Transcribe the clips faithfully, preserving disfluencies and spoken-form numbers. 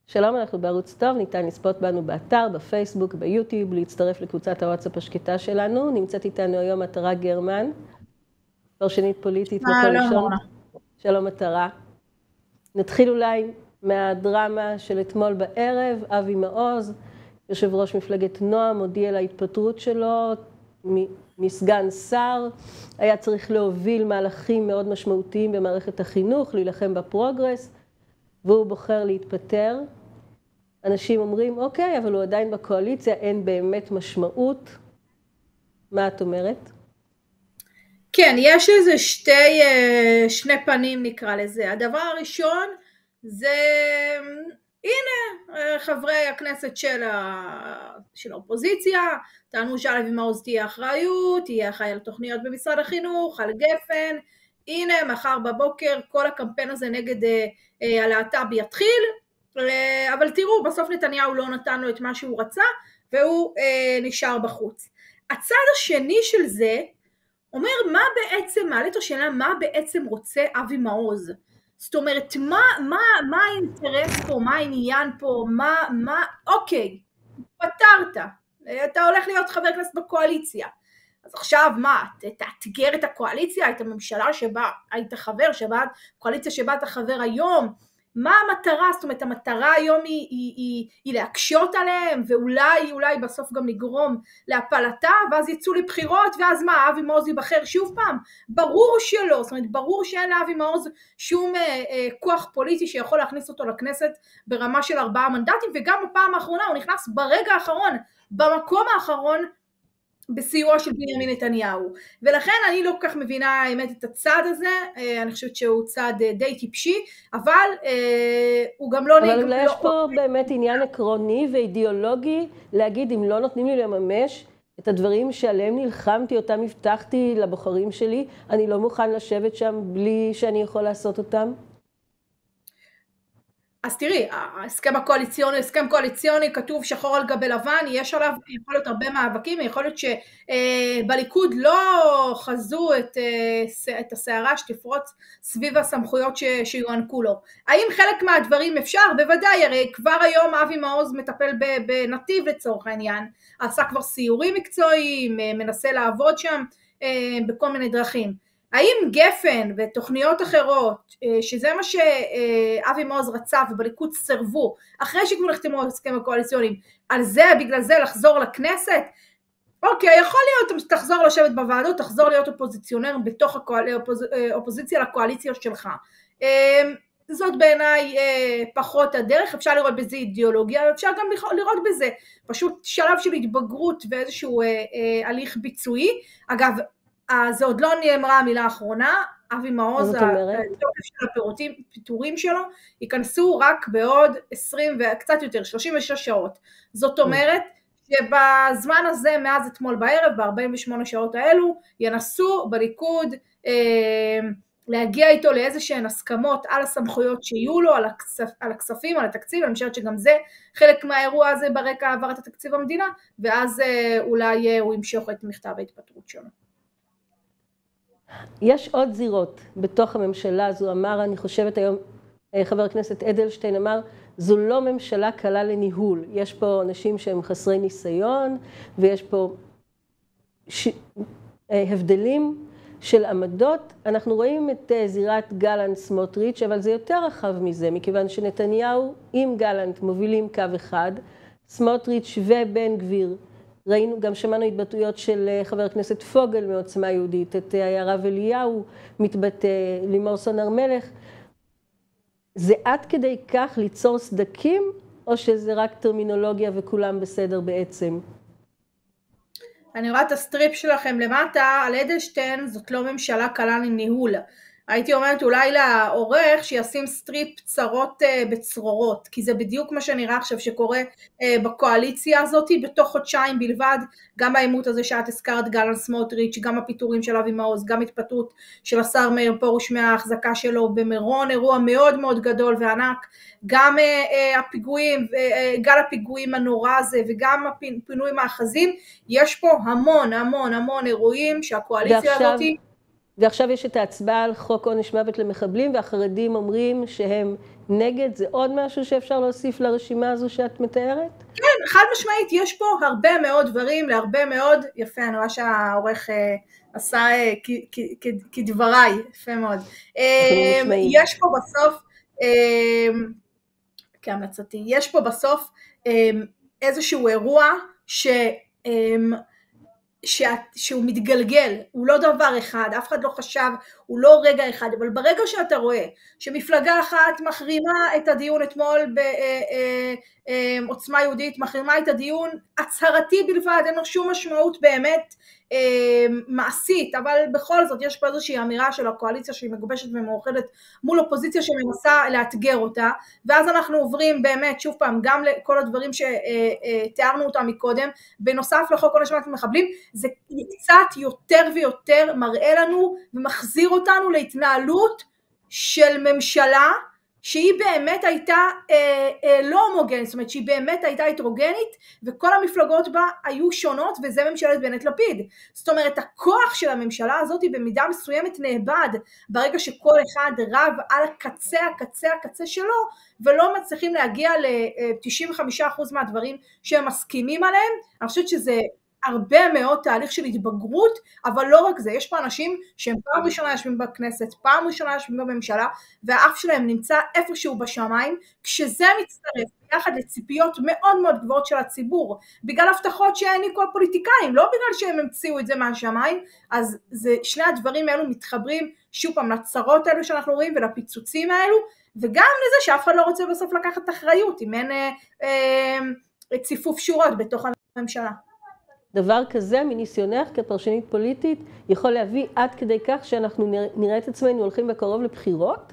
שלום, אנחנו בערוץ טוב, ניתן לצפות בנו באתר, בפייסבוק, ביוטיוב, להצטרף לקבוצת הוואטסאפ השקטה שלנו. נמצאת איתנו היום מטרה גרמן, פרשנית פוליטית מקור ראשון. שלום מטרה. נתחיל אולי מהדרמה של אתמול בערב. אבי מעוז, יושב ראש מפלגת נועם, הודיע על ההתפטרות שלו מסגן שר. היה צריך להוביל מהלכים מאוד משמעותיים במערכת החינוך, להילחם בפרוגרס, והוא בוחר להתפטר. אנשים אומרים, אוקיי, אבל הוא עדיין בקואליציה, אין באמת משמעות. מה את אומרת? כן, יש איזה שתי, שני פנים נקרא לזה. הדבר הראשון זה, הנה, חברי הכנסת של, ה, של האופוזיציה, טענו שאבי מעוז תהיה אחריות, תהיה אחראי על תוכניות במשרד החינוך, על גפן, הנה, מחר בבוקר כל הקמפיין הזה נגד אה, הלהט"ב יתחיל, אבל תראו, בסוף נתניהו לא נתן לו את מה שהוא רצה, והוא אה, נשאר בחוץ. הצד השני של זה, אומר מה בעצם, מעלה את השאלה, מה בעצם רוצה אבי מעוז? זאת אומרת, מה, מה, מה האינטרס פה, מה העניין פה, מה, מה, אוקיי, פתרת, אתה הולך להיות חבר כנסת בקואליציה, אז עכשיו מה, תאתגר את הקואליציה, את הממשלה שבה היית חבר, שבה, קואליציה שבה אתה חבר היום, מה המטרה? זאת אומרת, המטרה היום היא, היא, היא, היא להקשות עליהם, ואולי, אולי בסוף גם לגרום להפלתה, ואז יצאו לבחירות, ואז מה, אבי מעוז ייבחר שוב פעם? ברור שלא, זאת אומרת, ברור שאין לאבי מעוז שום אה, אה, כוח פוליטי שיכול להכניס אותו לכנסת ברמה של ארבעה מנדטים, וגם בפעם האחרונה הוא נכנס ברגע האחרון, במקום האחרון, בסיוע של בנימין נתניהו, ולכן אני לא כל כך מבינה האמת את הצד הזה, אני חושבת שהוא צד די טיפשי, אבל אה, הוא גם לא... אבל נג... אולי לא... יש פה באמת עניין עקרוני ואידיאולוגי, להגיד אם לא נותנים לי לממש את הדברים שעליהם נלחמתי, אותם הבטחתי לבוחרים שלי, אני לא מוכן לשבת שם בלי שאני יכול לעשות אותם? אז תראי, ההסכם הקואליציוני, הסכם קואליציוני כתוב שחור על גבי לבן, יש עליו, יכול להיות הרבה מאבקים, יכול להיות שבליכוד לא חזו את, את הסערה שתפרוץ סביב הסמכויות שיוענקו לו. האם חלק מהדברים אפשר? בוודאי, הרי כבר היום אבי מעוז מטפל בנתיב לצורך העניין, עשה כבר סיורים מקצועיים, מנסה לעבוד שם בכל מיני דרכים. האם גפן ותוכניות אחרות, שזה מה שאבי מעוז רצה ובליכוד סרבו, אחרי שכבר נחתמו הסכם הקואליציונים, על זה, בגלל זה לחזור לכנסת? אוקיי, יכול להיות, תחזור לשבת בוועדות, תחזור להיות אופוזיציונר בתוך האופוזיציה לקואליציה שלך. זאת בעיניי פחות הדרך, אפשר לראות בזה אידיאולוגיה, אפשר גם לראות בזה פשוט שלב של התבגרות ואיזשהו הליך ביצועי. אגב, זה עוד לא נאמרה המילה האחרונה, אבי מעוז, התוקף של הפיטורים שלו, ייכנסו רק בעוד עשרים וקצת יותר, שלושים ושש שעות. זאת אומרת, שבזמן הזה, מאז אתמול בערב, ב-ארבעים ושמונה שעות האלו, ינסו בליכוד אה, להגיע איתו לאיזה שהן הסכמות על הסמכויות שיהיו לו, על, הכספ, על הכספים, על התקציב, אני חושבת שגם זה חלק מהאירוע הזה ברקע העברת התקציב המדינה, ואז אה, אולי אה, הוא ימשוך את מכתב ההתפטרות שלו. יש עוד זירות בתוך הממשלה הזו, אמר, אני חושבת היום, חבר הכנסת אדלשטיין אמר, זו לא ממשלה קלה לניהול. יש פה אנשים שהם חסרי ניסיון, ויש פה ש... הבדלים של עמדות. אנחנו רואים את זירת גלנט סמוטריץ', אבל זה יותר רחב מזה, מכיוון שנתניהו עם גלנט מובילים קו אחד, סמוטריץ' ובן גביר, ראינו, גם שמענו התבטאויות של חבר הכנסת פוגל מעוצמה יהודית, את הרב אליהו מתבטא, לימור סון הר מלך. זה עד כדי כך ליצור סדקים, או שזה רק טרמינולוגיה וכולם בסדר בעצם? אני רואה את הסטריפ שלכם למטה, על אדלשטיין זאת לא ממשלה קלה לניהול. הייתי אומרת אולי לעורך שישים סטריפ צרות בצרורות, כי זה בדיוק מה שנראה עכשיו שקורה בקואליציה הזאת, בתוך חודשיים בלבד, גם העימות הזה שאת הזכרת גלנט סמוטריץ', גם הפיטורים של אבי מעוז, גם התפטרות של השר מאיר פרוש מההחזקה שלו במירון, אירוע מאוד מאוד גדול וענק, גם הפיגועים, גל הפיגועים הנורא הזה, וגם הפינוי מאחזים, יש פה המון המון המון אירועים שהקואליציה הזאת ועכשיו יש את ההצבעה על חוק עונש מוות למחבלים, והחרדים אומרים שהם נגד. זה עוד משהו שאפשר להוסיף לרשימה הזו שאת מתארת? כן, חד משמעית, יש פה הרבה מאוד דברים, להרבה מאוד, יפה, אני רואה שהעורך אה, עשה אה, כדבריי, יפה מאוד. אה, יש פה בסוף, אה, כהמלצתי, יש פה בסוף אה, איזשהו אירוע ש... אה, שהוא מתגלגל, הוא לא דבר אחד, אף אחד לא חשב, הוא לא רגע אחד, אבל ברגע שאתה רואה שמפלגה אחת מחרימה את הדיון אתמול בעוצמה יהודית, מחרימה את הדיון הצהרתי בלבד, אין לו שום משמעות באמת מעשית, אבל בכל זאת יש פה איזושהי אמירה של הקואליציה שהיא מגובשת ומאוחדת מול אופוזיציה שמנסה לאתגר אותה, ואז אנחנו עוברים באמת שוב פעם גם לכל הדברים שתיארנו אותם מקודם, בנוסף לחוק עונש מוות למחבלים, זה קצת יותר ויותר מראה לנו ומחזיר אותנו להתנהלות של ממשלה שהיא באמת הייתה אה, אה, לא הומוגנית, זאת אומרת שהיא באמת הייתה הטרוגנית וכל המפלגות בה היו שונות, וזה ממשלת בנט לפיד. זאת אומרת הכוח של הממשלה הזאת היא במידה מסוימת נאבד ברגע שכל אחד רב על הקצה הקצה הקצה שלו, ולא מצליחים להגיע ל-תשעים וחמישה אחוז מהדברים שהם מסכימים עליהם. אני חושבת שזה הרבה מאוד תהליך של התבגרות, אבל לא רק זה, יש פה אנשים שהם פעם ראשונה יושבים בכנסת, פעם ראשונה יושבים בממשלה, והאף שלהם נמצא איפשהו בשמיים, כשזה מצטרף ביחד לציפיות מאוד מאוד גבוהות של הציבור, בגלל הבטחות שהעניקו הפוליטיקאים, לא בגלל שהם המציאו את זה מהשמיים, אז זה, שני הדברים האלו מתחברים שוב פעם לצרות האלו שאנחנו רואים ולפיצוצים האלו, וגם לזה שאף אחד לא רוצה בסוף לקחת אחריות, אם אין אה, אה, ציפוף שורות בתוך הממשלה. דבר כזה מניסיונך כפרשנית פוליטית יכול להביא עד כדי כך שאנחנו נראה את עצמנו הולכים בקרוב לבחירות?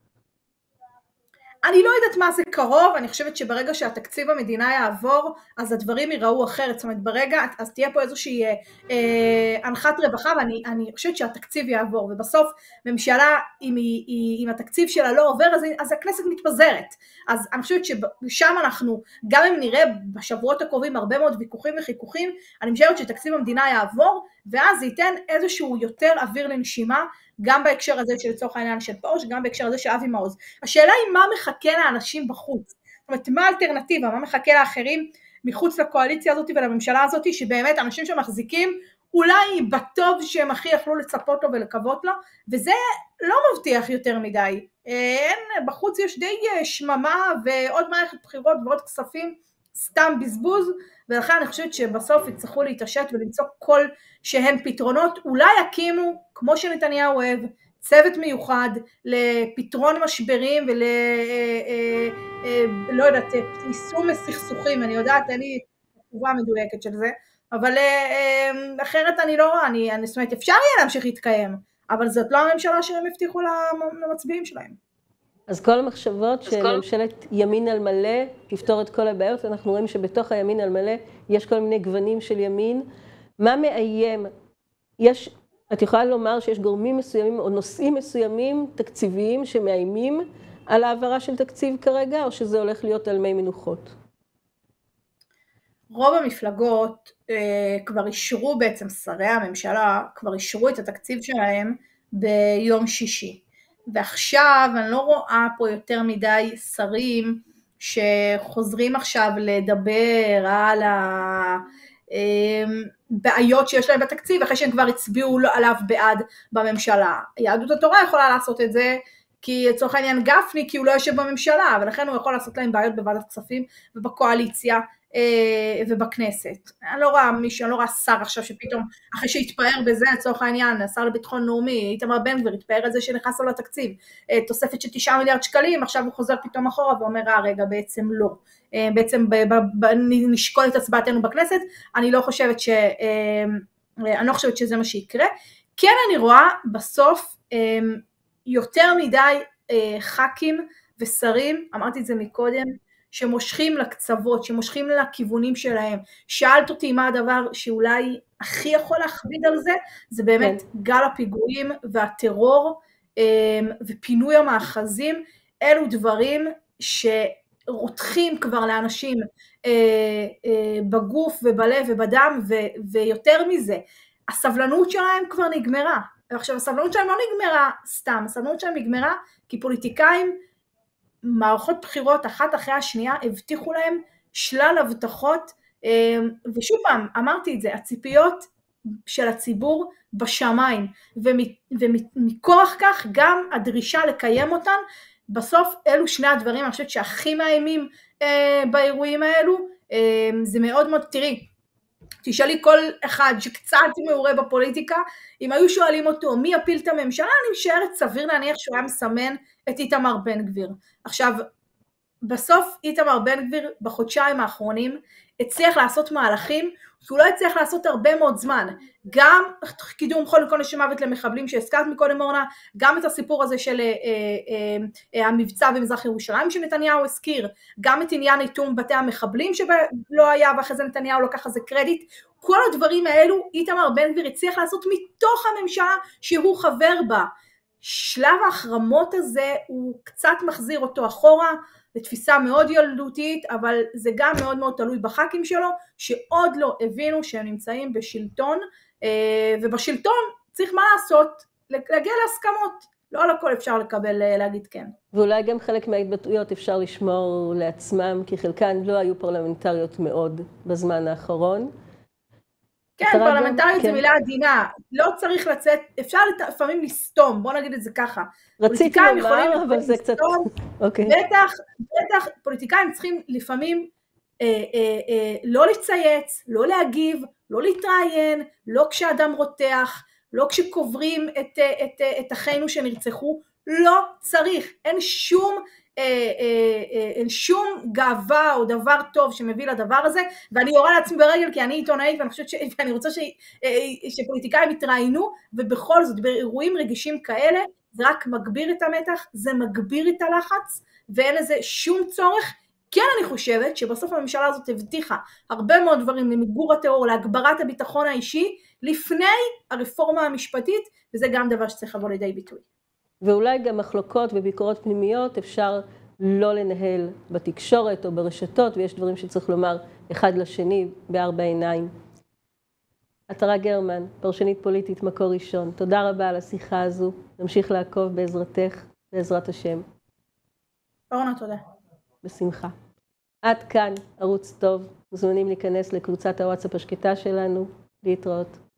אני לא יודעת מה זה קרוב, אני חושבת שברגע שהתקציב המדינה יעבור, אז הדברים ייראו אחרת, זאת אומרת ברגע, אז תהיה פה איזושהי אה, הנחת רווחה, ואני אני חושבת שהתקציב יעבור, ובסוף ממשלה, אם, היא, היא, אם התקציב שלה לא עובר, אז, אז הכנסת מתפזרת, אז אני חושבת ששם אנחנו, גם אם נראה בשבועות הקרובים הרבה מאוד ויכוחים וחיכוכים, אני חושבת שתקציב המדינה יעבור, ואז זה ייתן איזשהו יותר אוויר לנשימה, גם בהקשר הזה של לצורך העניין של פרוש, גם בהקשר הזה של אבי מעוז. השאלה היא מה מחכה לאנשים בחוץ, זאת אומרת מה האלטרנטיבה, מה מחכה לאחרים מחוץ לקואליציה הזאת ולממשלה הזאת, שבאמת אנשים שמחזיקים אולי בטוב שהם הכי יכלו לצפות לו ולקוות לו, וזה לא מבטיח יותר מדי, אין, בחוץ יש די שממה ועוד מערכת בחירות ועוד כספים, סתם בזבוז, ולכן אני חושבת שבסוף יצטרכו להתעשת ולמצוא כל שהן פתרונות, אולי יקימו, כמו שנתניהו אוהב, צוות מיוחד לפתרון משברים ול... לא יודעת, יישום סכסוכים, אני יודעת, אין לי תשובה מדויקת של זה, אבל אחרת אני לא רואה, אני, אני, זאת אומרת, אפשר יהיה להמשיך להתקיים, אבל זאת לא הממשלה שהם הבטיחו למצביעים שלהם. אז כל המחשבות שממשלת ימין על מלא תפתור את כל הבעיות, אנחנו רואים שבתוך הימין על מלא יש כל מיני גוונים של ימין. מה מאיים? יש, את יכולה לומר שיש גורמים מסוימים או נושאים מסוימים תקציביים שמאיימים על העברה של תקציב כרגע, או שזה הולך להיות על מי מנוחות? רוב המפלגות אה, כבר אישרו, בעצם שרי הממשלה כבר אישרו את התקציב שלהם ביום שישי. ועכשיו אני לא רואה פה יותר מדי שרים שחוזרים עכשיו לדבר על הבעיות שיש להם בתקציב, אחרי שהם כבר הצביעו עליו בעד בממשלה. יהדות התורה יכולה לעשות את זה, כי לצורך העניין גפני, כי הוא לא יושב בממשלה, ולכן הוא יכול לעשות להם בעיות בוועדת כספים ובקואליציה ובכנסת. אני לא רואה מישהו, אני לא רואה שר עכשיו שפתאום, אחרי שהתפאר בזה, לצורך העניין, השר לביטחון לאומי, איתמר בן גביר, התפאר את זה שנכנס לו לתקציב, תוספת של תשעה מיליארד שקלים, עכשיו הוא חוזר פתאום אחורה ואומר, אה, רגע, בעצם לא. בעצם נשקול את הצבעתנו בכנסת, אני לא חושבת ש... אני לא חושבת שזה מה שיקרה. כן, אני רואה בסוף יותר מדי ח"כים ושרים, אמרתי את זה מקודם, שמושכים לקצוות, שמושכים לכיוונים שלהם. שאלת אותי מה הדבר שאולי הכי יכול להכביד על זה, זה באמת כן. גל הפיגועים והטרור ופינוי המאחזים, אלו דברים שרותחים כבר לאנשים בגוף ובלב ובדם, ויותר מזה, הסבלנות שלהם כבר נגמרה. עכשיו הסבלנות שלהם לא נגמרה סתם, הסבלנות שלהם נגמרה כי פוליטיקאים, מערכות בחירות אחת אחרי השנייה, הבטיחו להם שלל הבטחות, ושוב פעם, אמרתי את זה, הציפיות של הציבור בשמיים, ומכוח כך גם הדרישה לקיים אותן, בסוף אלו שני הדברים, אני חושבת שהכי מאיימים באירועים האלו, זה מאוד מאוד, תראי, תשאלי כל אחד שקצת מעורה בפוליטיקה, אם היו שואלים אותו מי יפיל את הממשלה, אני משערת סביר להניח שהוא היה מסמן את איתמר בן גביר. עכשיו, בסוף איתמר בן גביר בחודשיים האחרונים הצליח לעשות מהלכים שהוא לא הצליח לעשות הרבה מאוד זמן, גם קידום חוק עונש מוות למחבלים שהזכרת מקודם אורנה, גם את הסיפור הזה של אה, אה, אה, המבצע במזרח ירושלים שנתניהו הזכיר, גם את עניין איתום בתי המחבלים שלא היה ואחרי זה נתניהו לקח על זה קרדיט, כל הדברים האלו איתמר בן גביר הצליח לעשות מתוך הממשלה שהוא חבר בה. שלב ההחרמות הזה הוא קצת מחזיר אותו אחורה, לתפיסה מאוד ילדותית, אבל זה גם מאוד מאוד תלוי בח"כים שלו, שעוד לא הבינו שהם נמצאים בשלטון, ובשלטון צריך מה לעשות, להגיע להסכמות, לא על הכל אפשר לקבל, להגיד כן. ואולי גם חלק מההתבטאויות אפשר לשמור לעצמם, כי חלקן לא היו פרלמנטריות מאוד בזמן האחרון. כן, פרלמנטרית זה מילה עדינה, לא צריך לצאת, אפשר לפעמים לסתום, בוא נגיד את זה ככה. רציתי לומר, אבל זה קצת... בטח, בטח, פוליטיקאים צריכים לפעמים לא לצייץ, לא להגיב, לא להתראיין, לא כשאדם רותח, לא כשקוברים את אחינו שנרצחו, לא צריך, אין שום... אין שום גאווה או דבר טוב שמביא לדבר הזה, ואני יורה לעצמי ברגל כי אני עיתונאית ואני חושבת שאני רוצה שפוליטיקאים יתראיינו, ובכל זאת באירועים רגישים כאלה זה רק מגביר את המתח, זה מגביר את הלחץ ואין לזה שום צורך. כן, אני חושבת שבסוף הממשלה הזאת הבטיחה הרבה מאוד דברים למיגור הטרור, להגברת הביטחון האישי לפני הרפורמה המשפטית, וזה גם דבר שצריך לבוא לידי ביטוי. ואולי גם מחלוקות וביקורות פנימיות אפשר לא לנהל בתקשורת או ברשתות, ויש דברים שצריך לומר אחד לשני בארבע עיניים. עטרה גרמן, פרשנית פוליטית מקור ראשון, תודה רבה על השיחה הזו, נמשיך לעקוב בעזרתך, בעזרת השם. אורנה, תודה. בשמחה. עד כאן ערוץ טוב, מוזמנים להיכנס לקבוצת הוואטסאפ השקטה שלנו, להתראות.